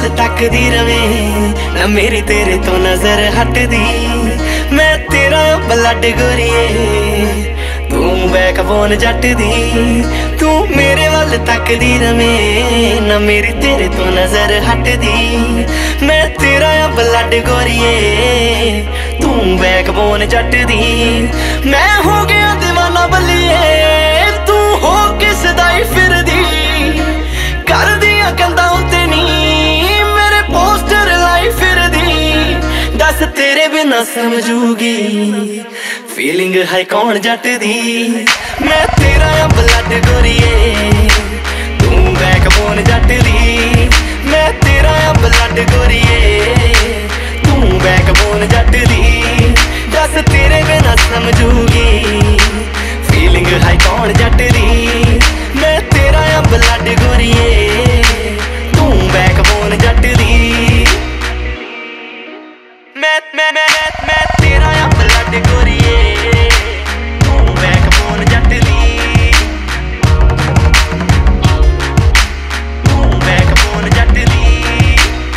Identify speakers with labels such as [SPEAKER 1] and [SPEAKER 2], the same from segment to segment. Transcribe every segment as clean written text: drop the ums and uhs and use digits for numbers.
[SPEAKER 1] ਵੱਲ ਤੱਕਦੀ ਰਵੇ ਨਾ ਮੇਰੀ ਤੇਰੇ ਤੋਂ ਨਜ਼ਰ ਹਟਦੀ। ਮੈਂ ਤੇਰਾ ਬਲੱਡ ਗੋਰੀਏ ਤੂੰ ਬੈਕਬੋਨ ਜੱਟ ਦੀ। ਤੂੰ ਮੇਰੇ ਵੱਲ ਤੱਕਦੀ ਰਵੇਂ ਨਾ ਮੇਰੀ ਤੇਰੇ ਤੋਂ ਨਜ਼ਰ ਹਟਦੀ। ਮੈਂ ਤੇਰਾ ਬਲੱਡ ਗੋਰੀਏ ਤੂੰ ਬੈਕਬੋਨ ਜੱਟ ਦੀ। ਮੈਂ ਹੋ ਗਿਆ دیਵਾਨਾ ਬੱਲੀਏ ਤੂੰ ਹੋ ਕਿਸ ਦਾ ਹੀ ਫਿਰਦੀ। ਕਰਦੀਆਂ ਕੰਧਾਂ ਉੱਤੇ ਨੀ ਮੇਰੇ ਪੋਸਟਰ ਲਾਈ ਫਿਰਦੀ। ਦੱਸ ਤੇਰੇ ਬਿਨਾ ਸਮਝੂਗੀ ਫੀਲਿੰਗ ਹੈ ਕੌਣ ਜੱਟ ਦੀ। ਮੈਂ ਤੇਰਾ ਬਲੱਡ ਗੋਰੀਏ ਤੂੰ ਬੈਕਬੋਨ ਜੱਟ ਦੀ। ਮੈਂ ਤੇਰਾ ਬਲੱਡ ਗੋਰੀਏ ਤੂੰ ਬੈਕਬੋਨ ਜੱਟ ਦੀ। ਦੱਸ ਤੇਰੇ ਬਿਨਾ ਸਮਝੂਗੀ ਫੀਲਿੰਗ ਹੈ ਕੌਣ ਜੱਟ ਦੀ। ਮੈਂ ਤੇਰਾ ਬਲੱਡ ਗੋਰੀਏ ਤੂੰ ਬੈਕਬੋਨ ਜੱਟ ਦੀ। ਮੈਂ ਤੇਰਾ ਬਲੱਡ ਗੋਰੀਏ ਤੂੰ ਬੈਕਬੋਨ ਜੱਟ ਦੀ। ਤੂੰ ਬੈਕਬੋਨ ਜੱਟ ਦੀ।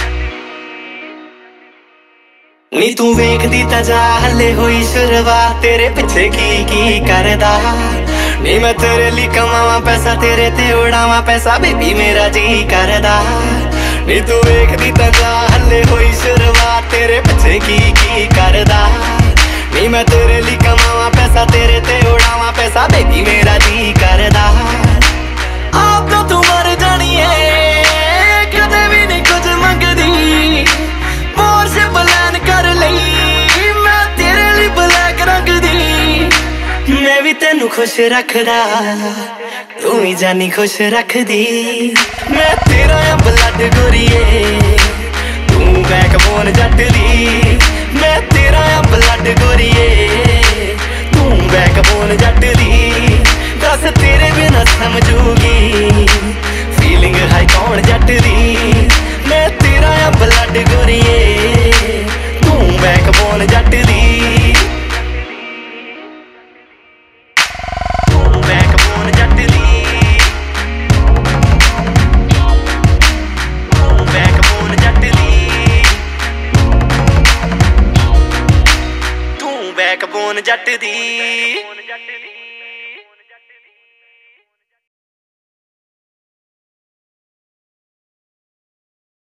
[SPEAKER 1] ਨੀ ਤੂੰ ਵੇਖਦੀ ਤਾਂ ਜਾ ਹੱਲੇ ਹੋਈ ਸ਼ੁਰੂਆਤ ਤੇਰੇ ਪਿੱਛੇ ਕੀ ਕਰਦਾ। ਨੀ ਮੈਂ ਤੇਰੇ ਲਈ ਕਮਾਵਾਂ ਪੈਸਾ ਤੇਰੇ ਤੇ ਉਡਾਵਾਂ ਪੈਸਾ ਬੇਬੀ ਮੇਰਾ ਜੀ ਕਰਦਾ। ਨੀ ਤੂੰ ਵੇਖਦੀ ਤਾਂ ਜਾ ਹੱਲੇ ਹੋਈ ਸ਼ੁਰੂਆਤ ਤੇਰੇ ਪਿੱਛੇ ਕੀ ਕਰਦਾ। ਨੀ ਮੈਂ ਤੇਰੇ ਲਈ ਕਮਾਵਾਂ ਪੈਸਾ ਤੇਰੇ ਤੇ ਉਡਾਵਾਂ ਪੈਸਾ ਬੇਬੀ ਮੇਰਾ ਜੀ ਕਰਦਾ। ਆਪ ਤਾਂ ਤੂੰ ਮਰ ਜਾਣੀ ਏ ਕਦੇ ਵੀ ਨਹੀਂ ਕੁਝ ਮੰਗਦੀ। ਪੋਰਸ਼ ਪਲਾਨ ਕਰ ਲਈ ਮੈਂ ਤੇਰੇ ਲਈ ਬਲੈਕ ਰੰਗ ਦੀ। ਮੈਂ ਵੀ ਤੈਨੂੰ ਖੁਸ਼ ਰੱਖਦਾ ਤੂੰ ਵੀ ਜਾਨੀ ਖੁਸ਼ ਰੱਖਦੀ। ਮੈਂ ਤੇਰਾ ਬਲੱਡ ਗੋਰੀਏ ਤੂੰ ਬੈਕਬੋਨ ਜੱਟ ਦੀ। ਮੈਂ ਤੇਰਾ ਬਲੱਡ ਗੋਰੀਏ ਤੂੰ ਬੈਕਬੋਨ ਜੱਟ ਦੀ। ਦੱਸ ਤੇਰੇ ਬਿਨਾ ਸਮਝੂਗੀ ਫੀਲਿੰਗ ਹੈ ਕੌਣ ਜੱਟ ਦੀ। ਮੈਂ ਤੇਰਾ ਬਲੱਡ ਗੋਰੀਏ ਤੂੰ ਬੈਕਬੋਨ ਜੱਟ ਦੀ। ਤੂੰ ਬੈਕਬੋਨ ਜੱਟ ਦੀ। ਤੂੰ ਬੈਕਬੋਨ ਜੱਟ ਦੀ। ਤੂੰ ਬੈਕਬੋਨ ਜੱਟ ਦੀ।